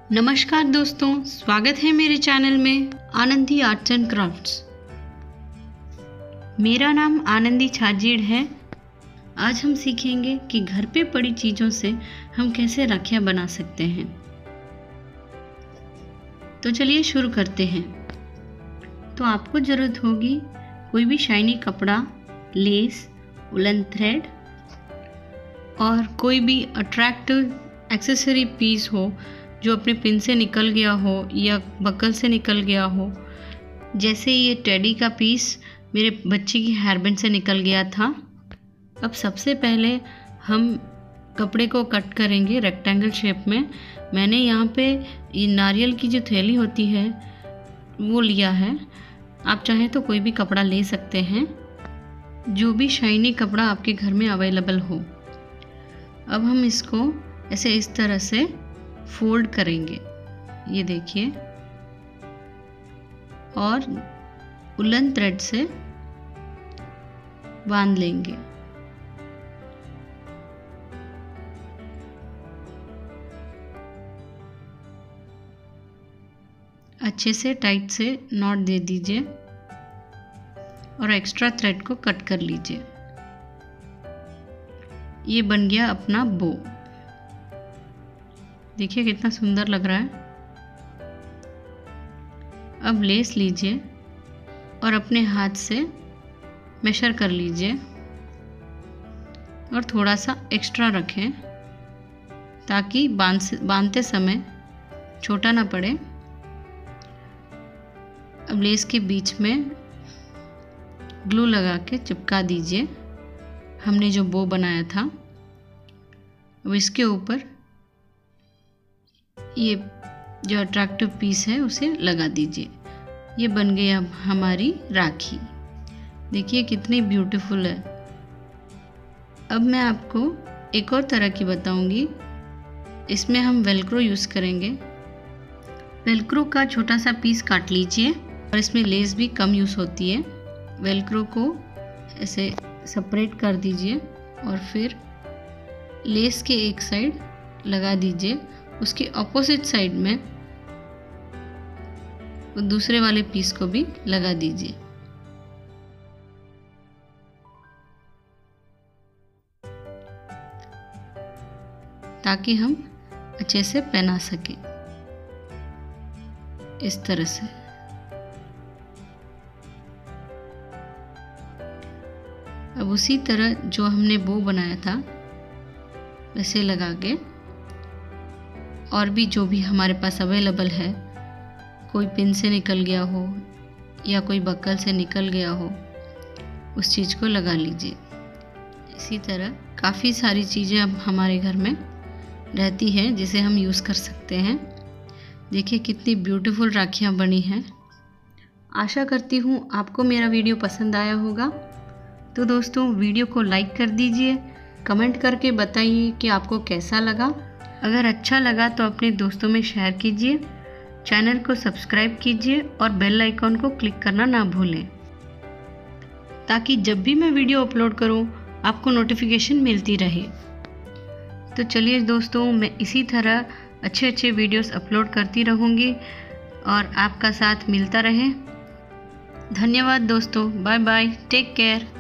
नमस्कार दोस्तों, स्वागत है मेरे चैनल में आनंदी आर्ट्स एंड क्राफ्ट्स। मेरा नाम आनंदी छाजीड़ है। आज हम सीखेंगे कि घर पे पड़ी चीज़ों से हम कैसे राखियाँ बना सकते हैं। तो चलिए शुरू करते हैं। तो आपको ज़रूरत होगी कोई भी शाइनी कपड़ा, लेस, वुलन थ्रेड और कोई भी अट्रैक्टिव एक्सेसरी पीस हो जो अपने पिन से निकल गया हो या बकल से निकल गया हो। जैसे ये टेडी का पीस मेरे बच्चे की हेयरबैंड से निकल गया था। अब सबसे पहले हम कपड़े को कट करेंगे रेक्टेंगल शेप में। मैंने यहाँ पे ये नारियल की जो थैली होती है वो लिया है। आप चाहें तो कोई भी कपड़ा ले सकते हैं, जो भी शाइनी कपड़ा आपके घर में अवेलेबल हो। अब हम इसको ऐसे इस तरह से फोल्ड करेंगे, ये देखिए, और वुलन थ्रेड से बांध लेंगे। अच्छे से टाइट से नॉट दे दीजिए और एक्स्ट्रा थ्रेड को कट कर लीजिए। ये बन गया अपना बो। देखिए कितना सुंदर लग रहा है। अब लेस लीजिए और अपने हाथ से मेजर कर लीजिए और थोड़ा सा एक्स्ट्रा रखें ताकि बांधते समय छोटा ना पड़े। अब लेस के बीच में ग्लू लगा के चिपका दीजिए हमने जो बो बनाया था। अब इसके ऊपर ये जो अट्रैक्टिव पीस है उसे लगा दीजिए। ये बन गई अब हमारी राखी। देखिए कितनी ब्यूटीफुल है। अब मैं आपको एक और तरह की बताऊंगी। इसमें हम वेलक्रो यूज़ करेंगे। वेलक्रो का छोटा सा पीस काट लीजिए और इसमें लेस भी कम यूज़ होती है। वेलक्रो को ऐसे सेपरेट कर दीजिए और फिर लेस के एक साइड लगा दीजिए, उसके ऑपोजिट साइड में दूसरे वाले पीस को भी लगा दीजिए। ताकि हम अच्छे से पहना सकें इस तरह से। अब उसी तरह जो हमने बो बनाया था वैसे लगा के, और भी जो भी हमारे पास अवेलेबल है, कोई पिन से निकल गया हो या कोई बक्कल से निकल गया हो, उस चीज़ को लगा लीजिए। इसी तरह काफ़ी सारी चीज़ें अब हमारे घर में रहती हैं जिसे हम यूज़ कर सकते हैं। देखिए कितनी ब्यूटीफुल राखियाँ बनी हैं। आशा करती हूँ आपको मेरा वीडियो पसंद आया होगा। तो दोस्तों वीडियो को लाइक कर दीजिए, कमेंट करके बताइए कि आपको कैसा लगा। अगर अच्छा लगा तो अपने दोस्तों में शेयर कीजिए, चैनल को सब्सक्राइब कीजिए और बेल आइकॉन को क्लिक करना ना भूलें, ताकि जब भी मैं वीडियो अपलोड करूं आपको नोटिफिकेशन मिलती रहे। तो चलिए दोस्तों, मैं इसी तरह अच्छे वीडियोस अपलोड करती रहूंगी और आपका साथ मिलता रहे। धन्यवाद दोस्तों, बाय बाय, टेक केयर।